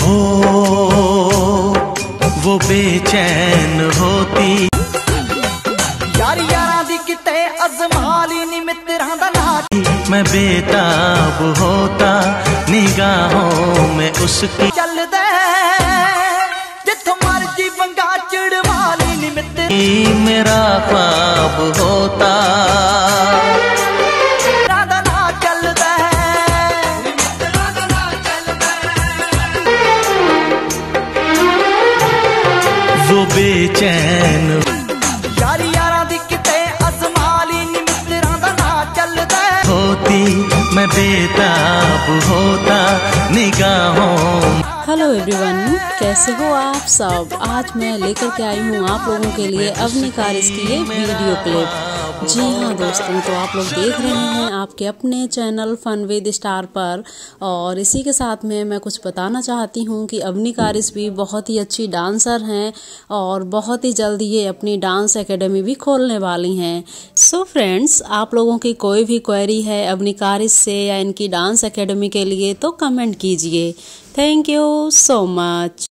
हो वो बेचैन होती। यारी यारा दी किते अजमाली नी मित्रां दा नाच। मैं बेताब होता निगाहों में उसकी। चलदे जिथों मर्जी वंगा चिड़वाली नी मित्र। मेरा ख्वाब होता वो बेचैन। यारी यारा दी किते अजमाली नी मित्रां दा नाच चलदा होती मैं बेताब होता निगाहों। हेलो एवरीवन, कैसे हो आप सब। आज मैं लेकर के आई हूँ आप लोगों के लिए अवनी कारिस की ये वीडियो क्लिप। जी हाँ दोस्तों, तो आप लोग देख रहे हैं आपके अपने चैनल फन विद स्टार पर। और इसी के साथ में मैं कुछ बताना चाहती हूँ कि अवनी कारिस भी बहुत ही अच्छी डांसर हैं और बहुत ही जल्द ये अपनी डांस एकेडमी भी खोलने वाली हैं। सो फ्रेंड्स, आप लोगों की कोई भी क्वेरी है अवनी कारिस से या इनकी डांस एकेडमी के लिए तो कमेंट कीजिए। Thank you so much.